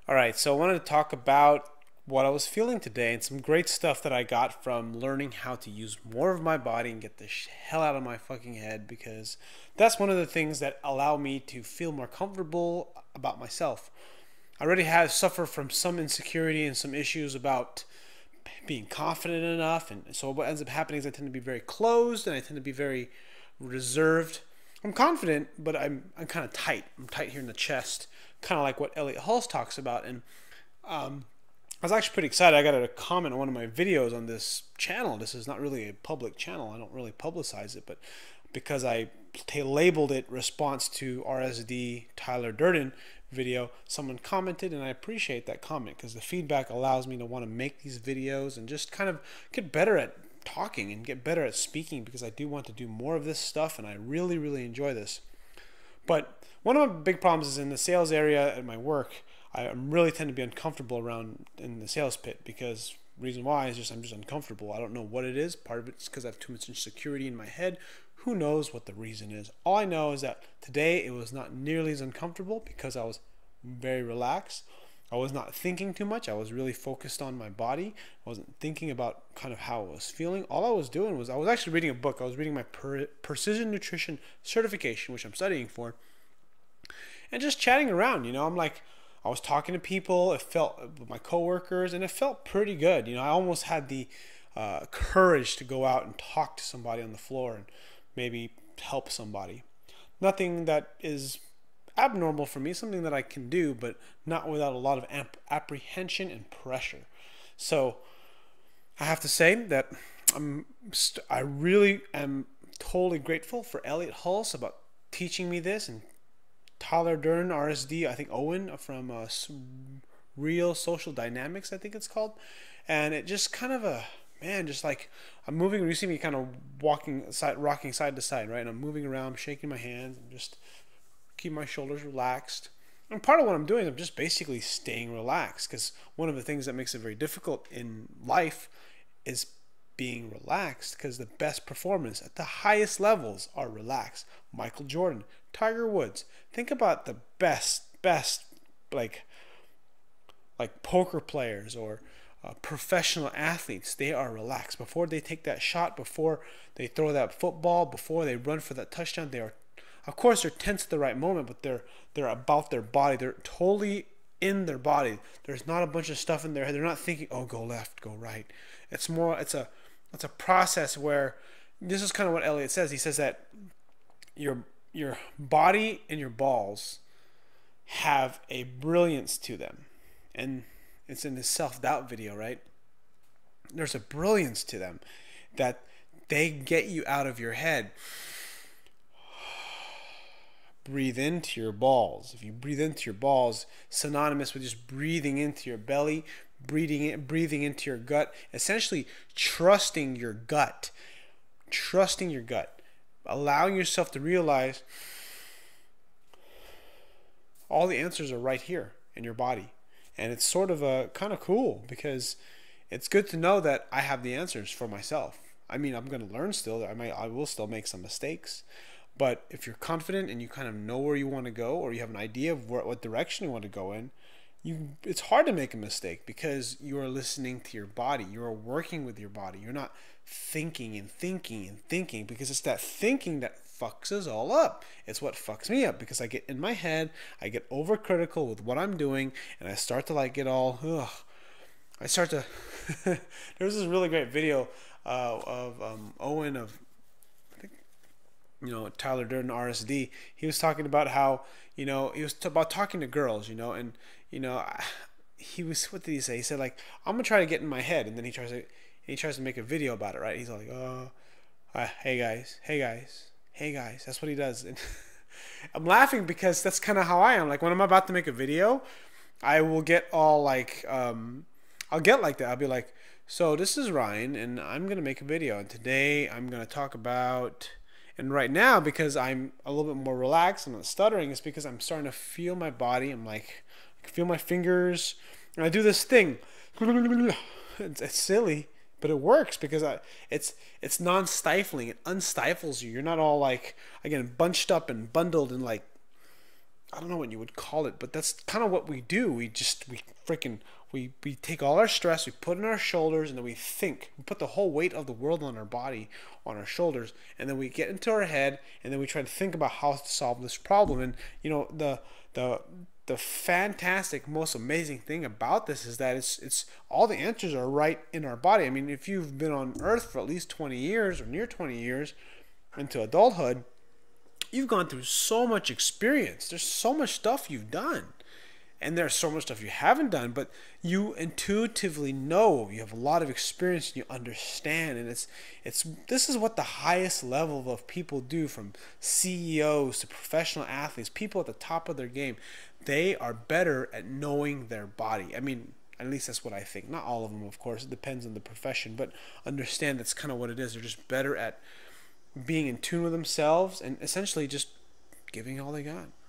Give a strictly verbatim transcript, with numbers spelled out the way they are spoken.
All right, so I wanted to talk about what I was feeling today and some great stuff that I got from learning how to use more of my body and get the hell out of my fucking head, because that's one of the things that allow me to feel more comfortable about myself. I already have suffered from some insecurity and some issues about being confident enough, and so what ends up happening is I tend to be very closed and I tend to be very reserved. I'm confident, but I'm I'm kind of tight. I'm tight here in the chest, kind of like what Elliott Hulse talks about. And um, I was actually pretty excited. I got a comment on one of my videos on this channel. This is not really a public channel. I don't really publicize it, but because I t- labeled it response to R S D Tyler Durden video, someone commented, and I appreciate that comment because the feedback allows me to want to make these videos and just kind of get better at talking and get better at speaking, because I do want to do more of this stuff and I really really enjoy this. But one of my big problems is in the sales area at my work. I really tend to be uncomfortable around in the sales pit, because reason why is just I'm just uncomfortable. I don't know what it is. Part of it's because I have too much insecurity in my head. Who knows what the reason is? All I know is that today it was not nearly as uncomfortable because I was very relaxed. I was not thinking too much. I was really focused on my body. I wasn't thinking about kind of how I was feeling. All I was doing was I was actually reading a book. I was reading my per- precision nutrition certification, which I'm studying for, and just chatting around. You know, I'm like, I was talking to people. It felt with my coworkers, and it felt pretty good. You know, I almost had the uh, courage to go out and talk to somebody on the floor and maybe help somebody. Nothing that is abnormal for me, something that I can do, but not without a lot of amp- apprehension and pressure. So I have to say that I'm st- I really am totally grateful for Elliott Hulse about teaching me this, and Tyler Durden, R S D, I think Owen from uh, Real Social Dynamics, I think it's called, and it just kind of a man, just like I'm moving. You see me kind of walking side, rocking side to side, right? And I'm moving around, shaking my hands, and just keep my shoulders relaxed. And part of what I'm doing, I'm just basically staying relaxed, because one of the things that makes it very difficult in life is being relaxed, because the best performance at the highest levels are relaxed. Michael Jordan, Tiger Woods. Think about the best, best, like, like poker players or uh, professional athletes. They are relaxed before they take that shot, before they throw that football, before they run for that touchdown. They are, of course, they're tense at the right moment, but they're they're about their body. They're totally in their body. There's not a bunch of stuff in their head. They're not thinking, oh, go left, go right. It's more, it's a it's a process where, this is kind of what Elliott says. He says that your your body and your balls have a brilliance to them. And it's in his self-doubt video, right? There's a brilliance to them that they get you out of your head. Breathe into your balls. If you breathe into your balls, synonymous with just breathing into your belly, breathing in, breathing into your gut, essentially trusting your gut, trusting your gut, allowing yourself to realize all the answers are right here in your body. And it's sort of a kind of cool, because it's good to know that I have the answers for myself. I mean, I'm going to learn still. I might, I will still make some mistakes. But if you're confident and you kind of know where you want to go, or you have an idea of where, what direction you want to go in, you it's hard to make a mistake, because you are listening to your body. You are working with your body. You're not thinking and thinking and thinking, because it's that thinking that fucks us all up. It's what fucks me up, because I get in my head, I get overcritical with what I'm doing, and I start to like get all, ugh. I start to, there was this really great video uh, of um, Owen of, you know, Tyler Durden, R S D. He was talking about how, you know, he was t- about talking to girls, you know, and, you know, he was, what did he say? He said, like, I'm going to try to get in my head. And then he tries to, he tries to make a video about it, right? He's like, oh, uh, hey guys, hey guys, hey guys. That's what he does. And I'm laughing because that's kind of how I am. Like, when I'm about to make a video, I will get all like, um, I'll get like that. I'll be like, so this is Ryan, and I'm going to make a video. And today I'm going to talk about... And right now, because I'm a little bit more relaxed, I'm not stuttering, it's because I'm starting to feel my body. I'm like, I can feel my fingers, and I do this thing. It's, it's silly, but it works, because I, it's it's non-stifling. It unstifles you. You're not all like, again, bunched up and bundled and like I don't know what you would call it, but that's kind of what we do. We just we freaking we we take all our stress, we put it on our shoulders, and then we think. We put the whole weight of the world on our body, on our shoulders, and then we get into our head, and then we try to think about how to solve this problem. And you know, the the the fantastic, most amazing thing about this is that it's it's all the answers are right in our body. I mean, if you've been on Earth for at least twenty years or near twenty years into adulthood, you've gone through so much experience. There's so much stuff you've done. And there's so much stuff you haven't done, but you intuitively know. You have a lot of experience and you understand. And it's it's this is what the highest level of people do, from C E Os to professional athletes, people at the top of their game. They are better at knowing their body. I mean, at least that's what I think. Not all of them, of course. It depends on the profession, but understand that's kind of what it is. They're just better at being in tune with themselves and essentially just giving all they got.